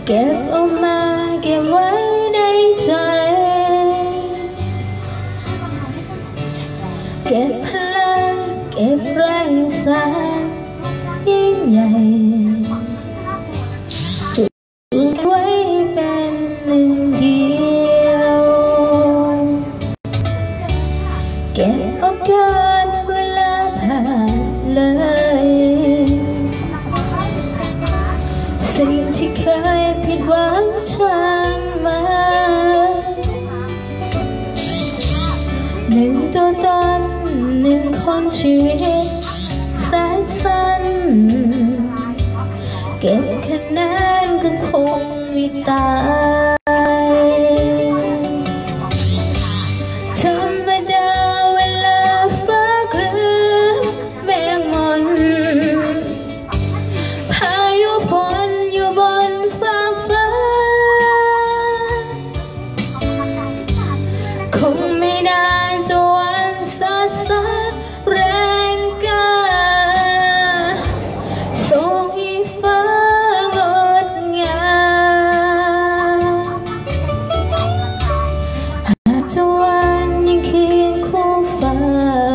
เก็บเอามาเก็บไว้ในใจเก็บพลังเก็บแรงสานยิ่งใหญ่จุดไว้เป็นหนึ่งเดียวเก็บเอาการเวลาผ่านเลยสิ่งที่เคยผิดหวังช่างมาหนึ่งตัวตนหนึ่งคนชีวิตแสนสั้นเก็บแค่นั้นก็คงไม่ตายธรรมดาเวลาฟ้าครึ้มเมฆมนพายุฝนอยู่บนฟากฟ้าคงไม่ได้จะวันสาสะแรงกาส่งให้ฟ้างดงามหากจะวันยังเคียงคู่ฟ้า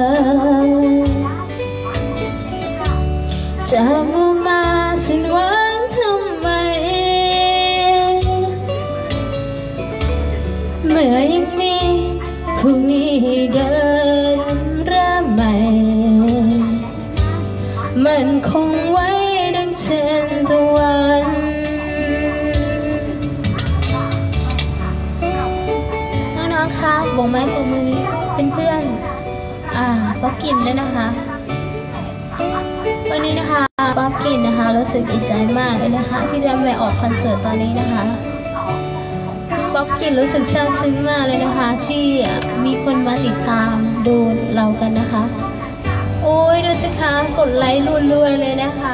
จะมาสิ้นหวังทำไมเมื่อยังมีพรุ่งนี้เดินเริ่มใหม่มันคงไว้ดังเช่นตะวันน้องๆคะบกไม้ปรบมือเป็นเพื่อนป๊อปกินด้วยนะคะวันนี้นะคะป๊อปกินนะคะรู้สึกดีใจมากเลยนะคะที่ได้มาออกคอนเสิร์ตตอนนี้นะคะป๊อปกินรู้สึกซาบซึ้งมากเลยนะคะที่มีคนมาติดตามดูเรากันนะคะโอ้ยดูสิคะกดไลค์รัวๆเลยนะคะ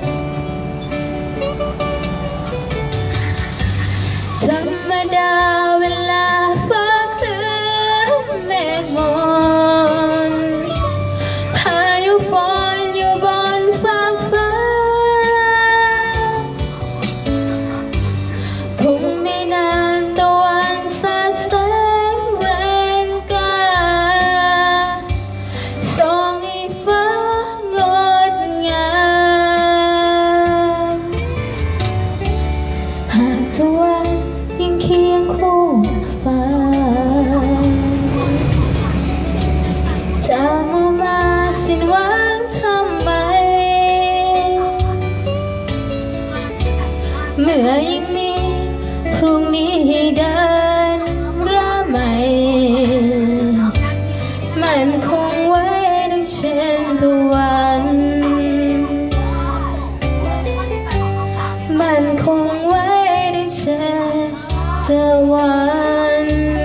ธรรมดาเวลาฟ้าครึ้มเมฆมนพายุฝนอยู่บนฟากฟ้าคงไม่นานตะวันสาดแสงแรงกาส่องให้ฟ้างดงามหากตะวันยังเคียงคู่ฟ้าจะมาสิ้นหวังทำไมเมื่อยังมีพรุ่งนี้ให้เดินเริ่มใหม่มันคงไว้ดังเช่นตะวันมันคงไว้ดังเช่นตะวัน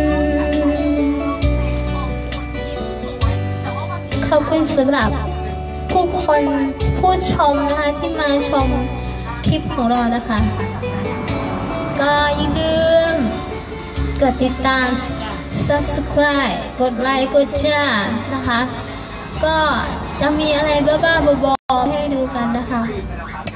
ขอบคุณสำหรับผู้คนผู้ชมนะคะที่มาชมคลิปของเรานะคะก็อย่าลืมกดติดตาม subscribe กดไลค์กดแชร์นะคะก็จะมีอะไรบ้าๆบอๆให้ดูกันนะคะ